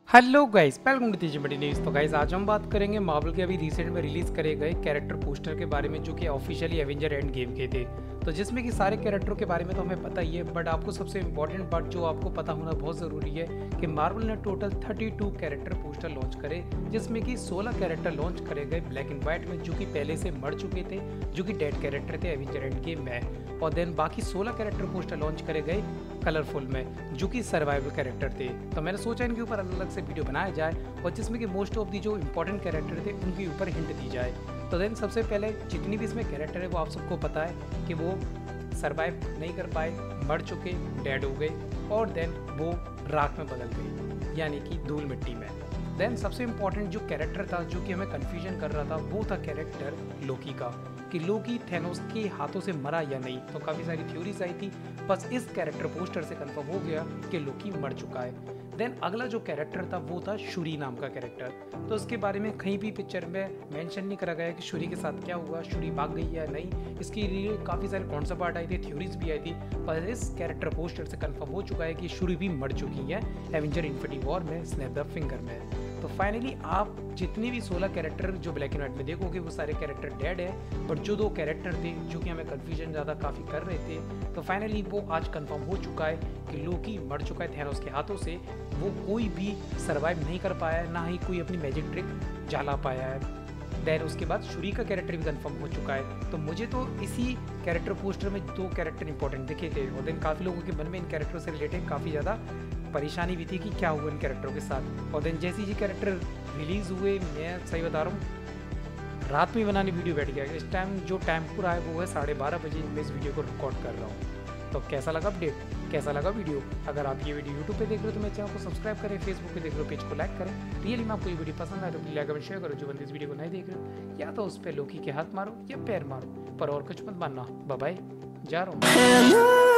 Hello guys, welcome to Teji news. तो guys आज हम बात करेंगे मार्वल के अभी रिसेंट में रिलीज करे गए कैरेक्टर पोस्टर के बारे में, जो कि ऑफिशियली एवेंजर एंड गेम के थे। तो जिसमें कि सारे कैरेक्टरों के बारे में तो हमें पता ही है, बट आपको सबसे इंपॉर्टेंट पार्ट जो आपको पता होना बहुत ज़रूरी है कि मार्वल ने टोटल 32 कैरेक्टर पोस्टर लॉन्च करे, जिसमें कि 16 कैरेक्टर लॉन्च करे गए ब्लैक एंड व्हाइट में, जो कि पहले से मर चुके थे, जो कि डेड कैरेक्टर थे एवेंजर एंड गेम में। और देन बाकी 16 कैरेक्टर पोस्टर लॉन्च करे गए कलरफुल में, जो कि सर्वाइवल कैरेक्टर थे। तो मैंने सोचा इनके ऊपर अलग अलग से वीडियो बनाया जाए और जिसमें कि मोस्ट ऑफ दी जो इंपॉर्टेंट कैरेक्टर थे उनके ऊपर हिंट दी जाए। तो देन सबसे पहले जितनी भी इसमें कैरेक्टर है वो आप सबको पता है कि वो सरवाइव नहीं कर पाए, मर चुके, डेड हो गए और देन वो राख में बदल गए, यानी कि धूल मिट्टी में। देन सबसे इम्पॉर्टेंट जो कैरेक्टर था जो कि हमें कन्फ्यूजन कर रहा था वो था कैरेक्टर लोकी का, कि लोकी थैनोस के हाथों से मरा या नहीं। तो काफ़ी सारी थ्योरीज आई थी, बस इस कैरेक्टर पोस्टर से कंफर्म हो गया कि लोकी मर चुका है। देन अगला जो कैरेक्टर था वो था शूरी नाम का कैरेक्टर। तो उसके बारे में कहीं भी पिक्चर में मेंशन नहीं करा गया कि शूरी के साथ क्या हुआ, शूरी भाग गई या नहीं। इसके लिए काफ़ी सारे कॉन्सेप्ट आर्ट आए थे, थ्योरीज भी आई थी, पर इस कैरेक्टर पोस्टर से कंफर्म हो चुका है कि शूरी भी मर चुकी है एवेंजर इन्फिनिटी वॉर में स्नैप द फिंगर में। तो फाइनली आप जितने भी 16 कैरेक्टर जो ब्लैक एंड व्हाइट में देखोगे वो सारे कैरेक्टर डेड है, बट जो 2 कैरेक्टर थे जो कि हमें कन्फ्यूजन ज़्यादा काफ़ी कर रहे थे, तो फाइनली वो आज कंफर्म हो चुका है कि लोकी मर चुका है थैनोस के हाथों से। वो कोई भी सरवाइव नहीं कर पाया है, ना ही कोई अपनी मैजिक ट्रिक जाला पाया है। देन उसके बाद शूरी का कैरेक्टर भी कंफर्म हो चुका है। तो मुझे तो इसी कैरेक्टर पोस्टर में 2 कैरेक्टर इंपॉर्टेंट दिखे थे, और देन काफ़ी लोगों के मन में इन कैरेक्टरों से रिलेटेड काफ़ी ज़्यादा परेशानी भी थी कि क्या हुआ इन कैरेक्टरों के साथ। और देन जैसे ही कैरेक्टर रिलीज़ हुए, मैं सही बता रहा हूँ, रात में बनाने वीडियो बैठ गया। इस टाइम जो टाइम पूरा है वो है 12:30 बजे, मैं इस वीडियो को रिकॉर्ड कर रहा हूँ। तो कैसा लगा अपडेट, कैसा लगा वीडियो? अगर आप ये वीडियो यूट्यूब पे देख रहे हो तो मेरे चैनल को सब्सक्राइब करें, फेसबुक पे देख रहे हो पेज को लाइक करें। रियली में आपको ये वीडियो पसंद आए तो प्लीज लाइक कमेंट शेयर करो। जो बंदे इस वीडियो को नहीं देख रहे हो, या तो उस पर लोकी के हाथ मारो या पैर मारो, पर और कुछ मत मानना। बाय बाय, जा रहा हूँ।